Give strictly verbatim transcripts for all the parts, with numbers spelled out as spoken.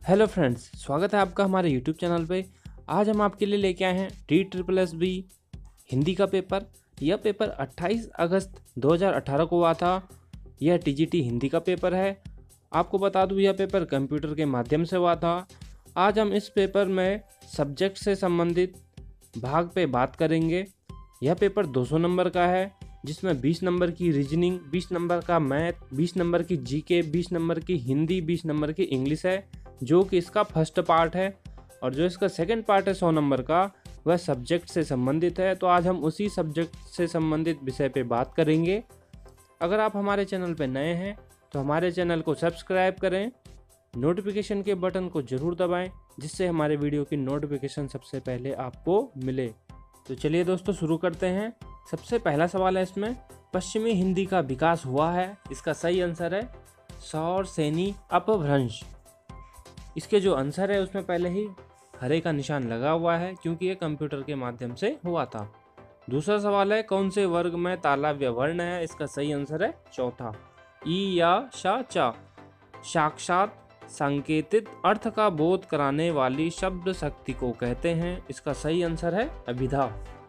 Hello friends, स्वागत है आपका हमारे यूट्यूब चैनल पे। आज हम आपके लिए लेके आए हैं D triple S B Hindi का पेपर। यह पेपर अट्ठाईस अगस्त दो हज़ार अठारह को हुआ था। यह टी जी टी हिंदी का पेपर है। आपको बता दूं, यह पेपर कंप्यूटर के माध्यम से हुआ था। आज हम इस पेपर में सब्जेक्ट से संबंधित भाग पे बात करेंगे। यह पेपर दो सौ नंबर का है, जिसमें बीस नंबर की रीजनिंग, बीस नंबर का मैथ, बीस नंबर की जी के, बीस नंबर की हिंदी, बीस नंबर की इंग्लिश है, जो कि इसका फर्स्ट पार्ट है। और जो इसका सेकंड पार्ट है सौ नंबर का, वह सब्जेक्ट से संबंधित है। तो आज हम उसी सब्जेक्ट से संबंधित विषय पे बात करेंगे। अगर आप हमारे चैनल पे नए हैं तो हमारे चैनल को सब्सक्राइब करें, नोटिफिकेशन के बटन को ज़रूर दबाएं, जिससे हमारे वीडियो की नोटिफिकेशन सबसे पहले आपको मिले। तो चलिए दोस्तों, शुरू करते हैं। सबसे पहला सवाल है इसमें, पश्चिमी हिंदी का विकास हुआ है। इसका सही आंसर है सौर सैनी अपभ्रंश। इसके जो आंसर है उसमें पहले ही हरे का निशान लगा हुआ है, क्योंकि ये कंप्यूटर के माध्यम से हुआ था। दूसरा सवाल है, कौन से वर्ग में तालव्य वर्ण है। इसका सही आंसर है चौथा, ई या शा चा। साक्षात सांकेतिक अर्थ का बोध कराने वाली शब्द शक्ति को कहते हैं। इसका सही आंसर है अभिधा।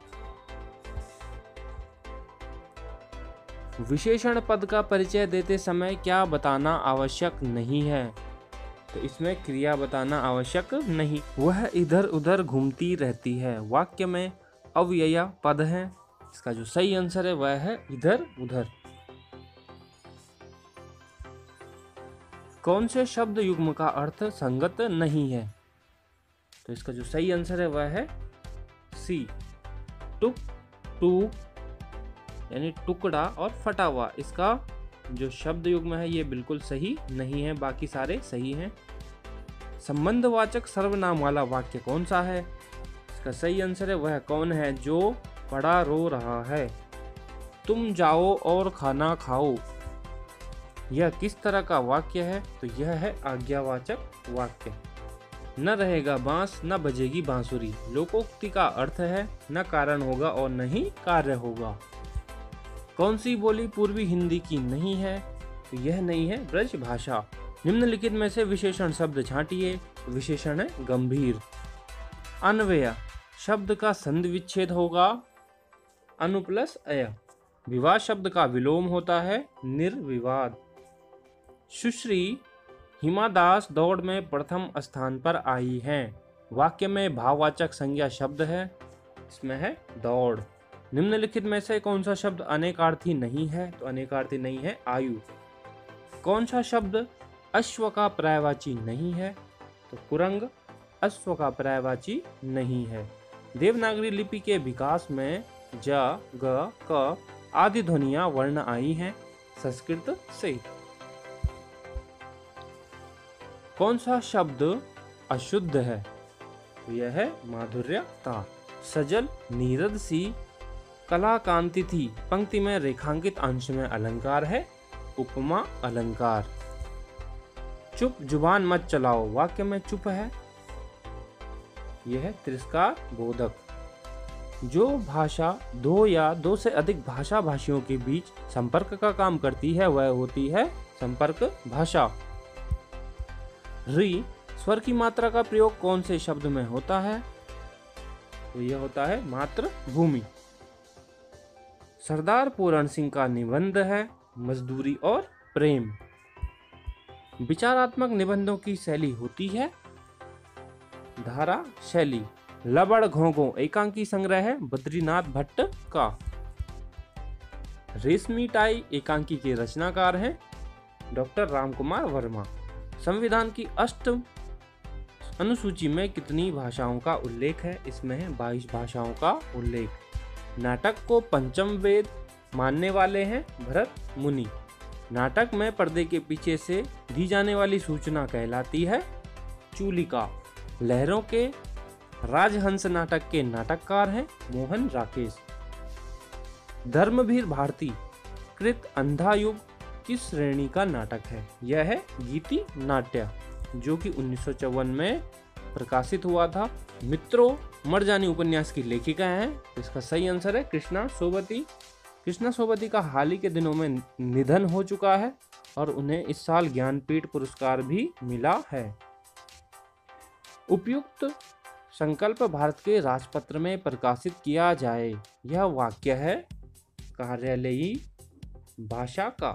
विशेषण पद का परिचय देते समय क्या बताना आवश्यक नहीं है। तो इसमें क्रिया बताना आवश्यक नहीं, वह इधर उधर घूमती रहती है। वाक्य में अव्यय पद है। इसका जो सही आंसर है वह है इधर उधर। कौन से शब्द युग्म का अर्थ संगत नहीं है। तो इसका जो सही आंसर है वह है सी, टुक टूक, यानी टुकड़ा और फटा हुआ। इसका जो शब्द युग्म है ये बिल्कुल सही नहीं है, बाकी सारे सही हैं। संबंधवाचक सर्वनाम वाला वाक्य कौन सा है। इसका सही आंसर है वह कौन है जो बड़ा रो रहा है। तुम जाओ और खाना खाओ, यह किस तरह का वाक्य है। तो यह है आज्ञावाचक वाक्य। न रहेगा बांस न बजेगी बांसुरी, लोकोक्ति का अर्थ है न कारण होगा और न ही कार्य होगा। कौन सी बोली पूर्वी हिंदी की नहीं है। तो यह नहीं है ब्रज भाषा। निम्नलिखित में से विशेषण शब्द छांटिए। विशेषण है गंभीर। अन्वय शब्द का संधि विच्छेद होगा अनु प्लस अय। विवाद शब्द का विलोम होता है निर्विवाद। सुश्री हिमा दास दौड़ में प्रथम स्थान पर आई हैं। वाक्य में भाववाचक संज्ञा शब्द है, इसमें है दौड़। निम्नलिखित में से कौन सा शब्द अनेकार्थी नहीं है। तो अनेकार्थी नहीं है आयु। कौन सा शब्द अश्व का पर्यायवाची नहीं है। तो कुरंग अश्व का पर्यायवाची नहीं है। देवनागरी लिपि के विकास में ज, ग, क आदि ध्वनियां वर्ण आई हैं संस्कृत से। कौन सा शब्द अशुद्ध है। तो यह है माधुर्यता। सजल नीरद सी कला कांति थी, पंक्ति में रेखांकित अंश में अलंकार है उपमा अलंकार। चुप जुबान मत चलाओ, वाक्य में चुप है, यह है तिरस्कार बोधक। जो भाषा दो या दो से अधिक भाषा भाषियों के बीच संपर्क का काम करती है वह होती है संपर्क भाषा। री स्वर की मात्रा का प्रयोग कौन से शब्द में होता है। तो यह होता है मातृभूमि। सरदार पूरण सिंह का निबंध है मजदूरी और प्रेम। विचारात्मक निबंधों की शैली होती है धारा शैली। लबड़ घोंघो एकांकी संग्रह है बद्रीनाथ भट्ट का। रेशमी टाई एकांकी के रचनाकार हैं डॉक्टर रामकुमार वर्मा। संविधान की अष्ट अनुसूची में कितनी भाषाओं का उल्लेख है। इसमें है बाईस भाषाओं का उल्लेख। नाटक को पंचम वेद मानने वाले हैं भरत मुनि। नाटक में पर्दे के पीछे से दी जाने वाली सूचना कहलाती है चूलिका। लहरों के राजहंस नाटक के नाटककार हैं मोहन राकेश। धर्मवीर भारती कृत अंधा युग किस श्रेणी का नाटक है। यह है गीति नाट्य, जो कि उन्नीस सौ चौवन में प्रकाशित हुआ था। मित्रों मरजानी उपन्यास की लेखिका हैं। इसका सही आंसर है कृष्णा सोबती। कृष्णा सोबती का हाल ही के दिनों में निधन हो चुका है और उन्हें इस साल ज्ञानपीठ पुरस्कार भी मिला है। उपयुक्त संकल्प भारत के राजपत्र में प्रकाशित किया जाए। यह वाक्य है कार्यालयी भाषा का।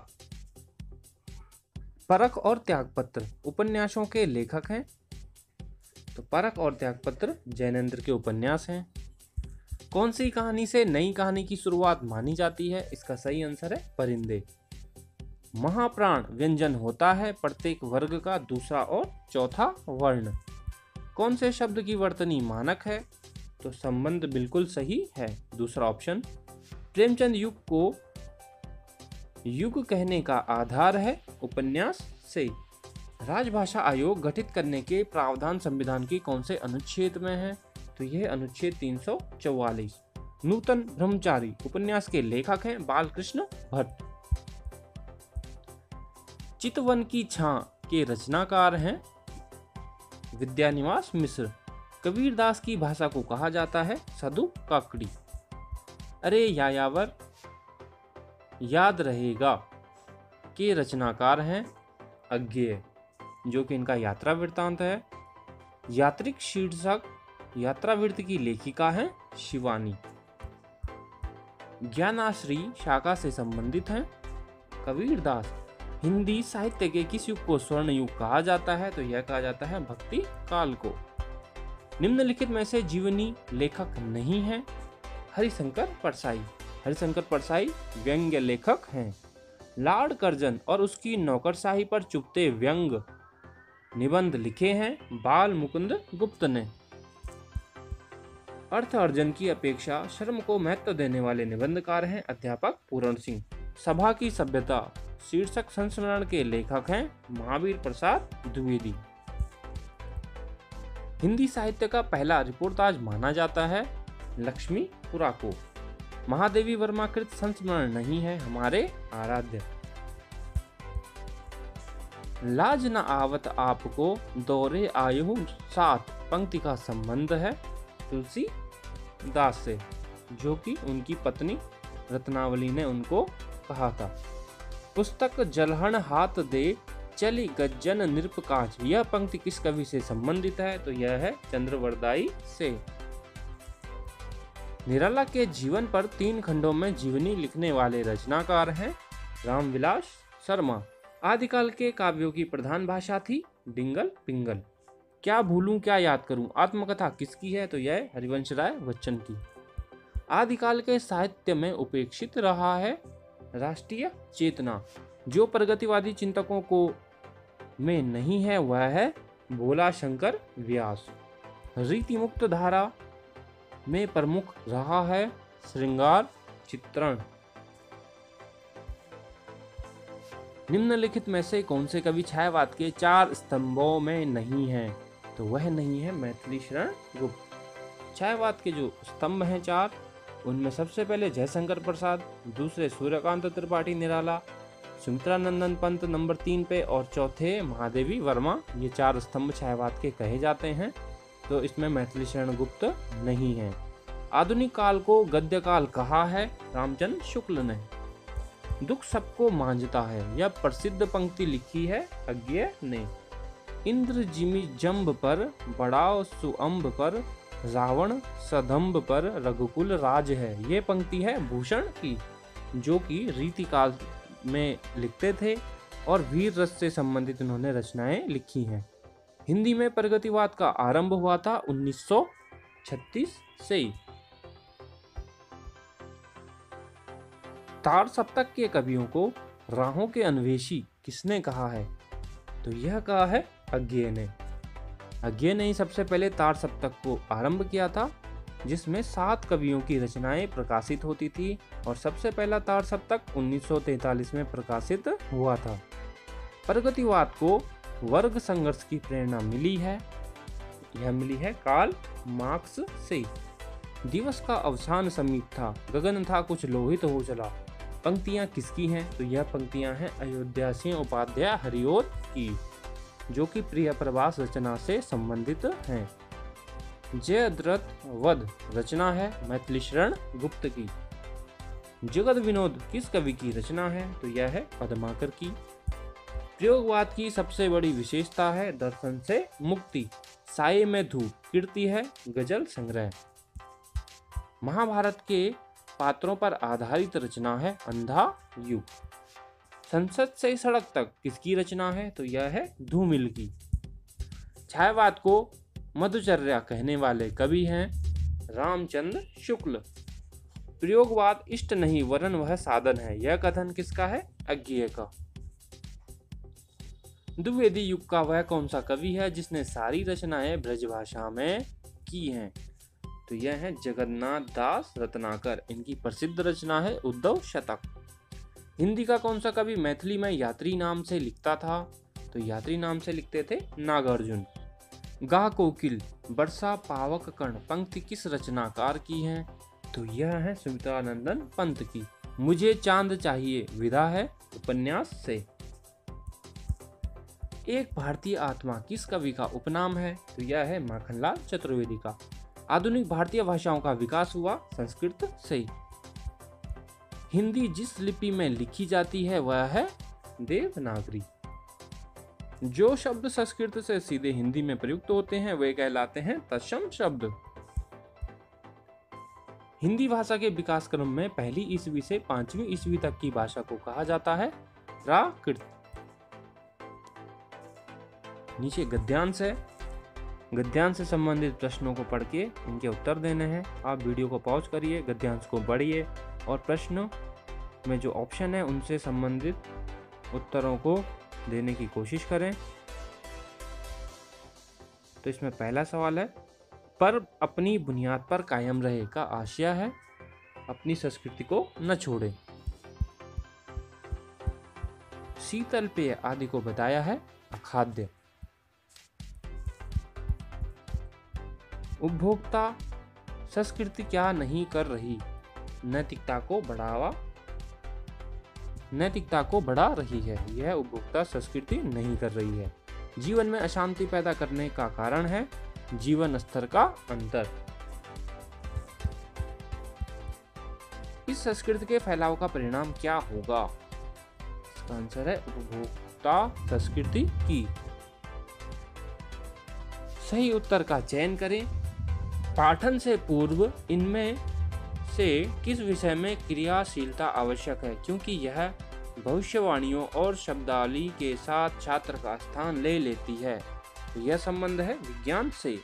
परख और त्यागपत्र उपन्यासों के लेखक हैं, तो परख और त्यागपत्र जैनेंद्र के उपन्यास हैं। कौन सी कहानी से नई कहानी की शुरुआत मानी जाती है? इसका सही आंसर है परिंदे। महाप्राण व्यंजन होता है प्रत्येक वर्ग का दूसरा और चौथा वर्ण। कौन से शब्द की वर्तनी मानक है? तो संबंध बिल्कुल सही है, दूसरा ऑप्शन। प्रेमचंद युग को युग कहने का आधार है उपन्यास से। राजभाषा आयोग गठित करने के प्रावधान संविधान की कौन से अनुच्छेद में है? तो यह अनुच्छेद तीन सौ चौवालीस। नूतन ब्रह्मचारी उपन्यास के लेखक हैं बालकृष्ण भट्ट। चितवन की छां के रचनाकार हैं विद्यानिवास मिश्र। कबीरदास की भाषा को कहा जाता है सदु काकड़ी। अरे यायावर याद रहेगा के रचनाकार हैं अज्ञेय, जो कि इनका यात्रा वृत्तांत है। यात्रिक शीर्षक यात्रा वृत्त की लेखिका हैं शिवानी। ज्ञानाश्री शाखा से संबंधित हैं कबीरदास। हिंदी साहित्य के किस युग को स्वर्ण युग कहा जाता है? तो यह कहा जाता है भक्ति काल को। निम्नलिखित में से जीवनी लेखक नहीं है हरिशंकर परसाई। हरिशंकर परसाई व्यंग्य लेखक हैं। लॉर्ड कर्जन और उसकी नौकरशाही पर चुपते व्यंग निबंध लिखे हैं बाल मुकुंद गुप्त ने। अर्थ अर्जन की अपेक्षा श्रम को महत्व देने वाले निबंधकार हैं अध्यापक पूरण सिंह। सभा की सभ्यता शीर्षक संस्मरण के लेखक हैं महावीर प्रसाद द्विवेदी। हिंदी साहित्य का पहला रिपोर्टाज माना जाता है लक्ष्मीपुरा को। महादेवी वर्मा कृत संस्मरण नहीं है हमारे आराध्य। लाज न आवत आपको दौरे आयु साथ पंक्ति का संबंध है तुलसी दास से, जो कि उनकी पत्नी रत्नावली ने उनको कहा था। पुस्तक जलहन हाथ दे चली गज्जन नृपकांच, यह पंक्ति किस कवि से संबंधित है? तो यह है चंद्रवरदाई से। निराला के जीवन पर तीन खंडों में जीवनी लिखने वाले रचनाकार हैं रामविलास शर्मा। आदिकाल के काव्यों की प्रधान भाषा थी डिंगल पिंगल। क्या भूलूं क्या याद करूं आत्मकथा किसकी है? तो यह हरिवंश राय बच्चन की। आदिकाल के साहित्य में उपेक्षित रहा है राष्ट्रीय चेतना। जो प्रगतिवादी चिंतकों को में नहीं है वह है भोला शंकर व्यास। रीति मुक्त धारा में प्रमुख रहा है श्रृंगार चित्रण। निम्नलिखित में से कौन से कवि छायावाद के चार स्तंभों में नहीं है? तो वह नहीं है मैथिली शरण गुप्त। छायावाद के जो स्तंभ हैं चार, उनमें सबसे पहले जयशंकर प्रसाद, दूसरे सूर्यकांत त्रिपाठी निराला, सुमित्रा नंदन पंत नंबर तीन पे, और चौथे महादेवी वर्मा। ये चार स्तंभ छायावाद के कहे जाते हैं, तो इसमें मैथिली शरण गुप्त नहीं है। आधुनिक काल को गद्य काल कहा है रामचंद्र शुक्ल ने। दुख सबको मांझता है, यह प्रसिद्ध पंक्ति लिखी है अज्ञेय ने। इंद्र जिमि जम्ब पर बड़ाव सुअम्ब पर, रावण सदम्ब पर रघुकुल राज है, ये पंक्ति है भूषण की, जो कि रीति काल में लिखते थे और वीर रस से संबंधित उन्होंने रचनाएं लिखी हैं। हिंदी में प्रगतिवाद का आरंभ हुआ था उन्नीस सौ छत्तीस से। तार सप्तक के कवियों को राहों के अन्वेषी किसने कहा है? तो यह कहा है अज्ञेय ने। अज्ञेय ने ही सबसे पहले तार सप्तक को आरंभ किया था, जिसमें सात कवियों की रचनाएं प्रकाशित होती थी, और सबसे पहला तार सप्तक उन्नीस सौ तैंतालीस में प्रकाशित हुआ था। प्रगतिवाद को वर्ग संघर्ष की प्रेरणा मिली है, यह मिली है कार्ल मार्क्स से। दिवस का अवसान समीप था, गगन था कुछ लोहित हो चला, पंक्तियां किसकी हैं? तो यह पंक्तियां हैं अयोध्या सिंह उपाध्याय हरिओत की, जो कि प्रिय प्रवास रचना से संबंधित हैं। जयद्रथ वध रचना है मैथिली शरण गुप्त की। जगत विनोद किस कवि की रचना है? तो यह है पद्माकर की। प्रयोगवाद की सबसे बड़ी विशेषता है दर्शन से मुक्ति। साये में धूप, कीर्ति है गजल संग्रह। महाभारत के पात्रों पर आधारित रचना है अंधा युग। संसद से सड़क तक किसकी रचना है? तो यह है धूमिल की। छायावाद को मधुचर्या कहने वाले कवि हैं रामचंद्र शुक्ल। प्रयोगवाद इष्ट नहीं वरन वह साधन है, यह कथन किसका है? अज्ञेय का। द्विवेदी युग का वह कौन सा कवि है जिसने सारी रचनाएं ब्रजभाषा में की हैं? तो यह है जगन्नाथ दास रत्नाकर। इनकी प्रसिद्ध रचना है उद्धव शतक। हिंदी का कौन सा कवि मैथिली में यात्री नाम से लिखता था? तो यात्री नाम से लिखते थे नागार्जुन। गा कोकिल वर्षा पावक कर्ण पंक्ति किस रचनाकार की है? तो यह है सुमित्रानंदन पंत की। मुझे चांद चाहिए विधा है उपन्यास से। एक भारतीय आत्मा किस कवि का उपनाम है? तो यह है माखनलाल चतुर्वेदी का। आधुनिक भारतीय भाषाओं का विकास हुआ संस्कृत से। हिंदी जिस लिपि में लिखी जाती है वह है देवनागरी। जो शब्द संस्कृत से सीधे हिंदी में प्रयुक्त होते हैं वे कहलाते हैं तत्सम शब्द। हिंदी भाषा के विकास क्रम में पहली ईस्वी से पांचवी ईस्वी तक की भाषा को कहा जाता है प्राकृत। नीचे गद्यांश है। गद्यांश से संबंधित प्रश्नों को पढ़ के इनके उत्तर देने हैं। आप वीडियो को पॉज करिए, गद्यांश को पढ़िए और प्रश्न में जो ऑप्शन है उनसे संबंधित उत्तरों को देने की कोशिश करें। तो इसमें पहला सवाल है, पर अपनी बुनियाद पर कायम रहे का आशय है अपनी संस्कृति को न छोड़े। शीतल पेय आदि को बताया है अखाद्य। उपभोक्ता संस्कृति क्या नहीं कर रही? नैतिकता को बढ़ावा नैतिकता को बढ़ा रही है। यह उपभोक्ता संस्कृति नहीं कर रही है। जीवन में अशांति पैदा करने का कारण है जीवन स्तर का अंतर। इस संस्कृति के फैलाव का परिणाम क्या होगा? इसका आंसर है उपभोक्ता संस्कृति की। सही उत्तर का चयन करें। पाठन से पूर्व इनमें से किस विषय में क्रियाशीलता आवश्यक है, क्योंकि यह भविष्यवाणियों और शब्दावली के साथ छात्र का स्थान ले लेती है। यह संबंध है विज्ञान से।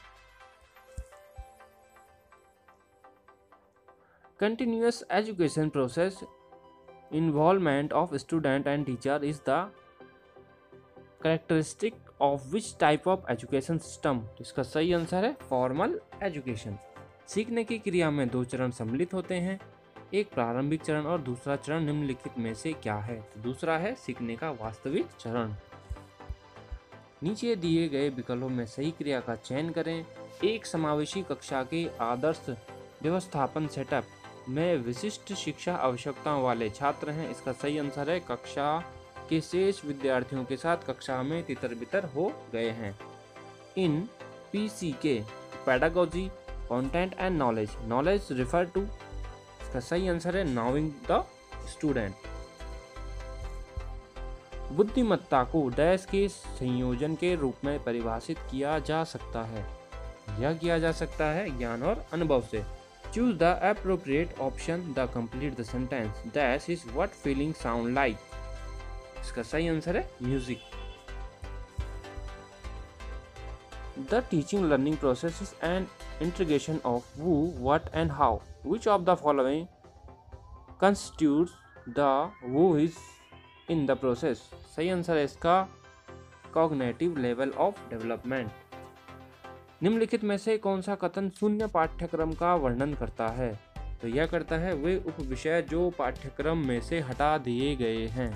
Continuous education process involvement of student and teacher is the characteristic of which type of education system? इसका सही आंसर है फॉर्मल एजुकेशन। सीखने की क्रिया में दो चरण सम्मिलित होते हैं, एक प्रारंभिक चरण और दूसरा चरण निम्नलिखित में से क्या है? तो दूसरा है सीखने का वास्तविक चरण। नीचे दिए गए विकल्पों में सही क्रिया का चयन करें। एक समावेशी कक्षा के आदर्श व्यवस्थापन सेटअप में विशिष्ट शिक्षा आवश्यकताओं वाले छात्र हैं। इसका सही आंसर है कक्षा के शेष विद्यार्थियों के साथ कक्षा में तितर बितर हो गए हैं। इन पी सी के pedagogy content and knowledge knowledge refer to. इसका सही आंसर है नोइंग द स्टूडेंट। बुद्धिमत्ता को डैश के संयोजन के रूप में परिभाषित किया जा सकता है। यह किया जा सकता है ज्ञान और अनुभव से। Choose the appropriate option the complete the sentence dash is what feeling sound like. इसका सही आंसर है music. The teaching learning process is an integration of who, what and how. Which of the following constitutes the who is in the process? सही answer है इसका cognitive level of development. निम्नलिखित में से कौन सा कथन शून्य पाठ्यक्रम का वर्णन करता है? तो यह करता है वे उपविषय जो पाठ्यक्रम में से हटा दिए गए हैं।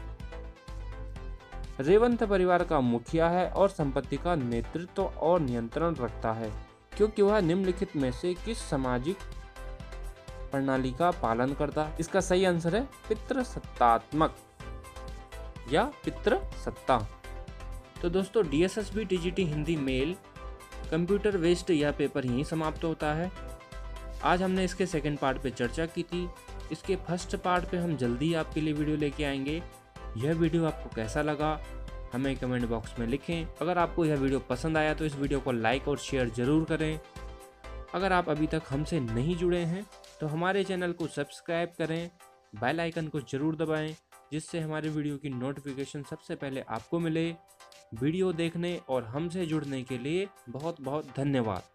रेवंत परिवार का मुखिया है और संपत्ति का नेतृत्व और नियंत्रण रखता है, क्योंकि वह निम्नलिखित में से किस सामाजिक प्रणाली का पालन करता है? इसका सही आंसर है पितृसत्तात्मक या पितृसत्ता। तो दोस्तों D S S B T G T Hindi male computer based यह पेपर यहीं समाप्त होता है। आज हमने इसके सेकंड पार्ट पे चर्चा की थी। इसके फर्स्ट पार्ट पे हम जल्दी आपके लिए वीडियो लेके आएंगे। यह वीडियो आपको कैसा लगा हमें कमेंट बॉक्स में लिखें। अगर आपको यह वीडियो पसंद आया तो इस वीडियो को लाइक और शेयर ज़रूर करें। अगर आप अभी तक हमसे नहीं जुड़े हैं तो हमारे चैनल को सब्सक्राइब करें, बेल आइकन को ज़रूर दबाएं, जिससे हमारे वीडियो की नोटिफिकेशन सबसे पहले आपको मिले। वीडियो देखने और हमसे जुड़ने के लिए बहुत बहुत धन्यवाद।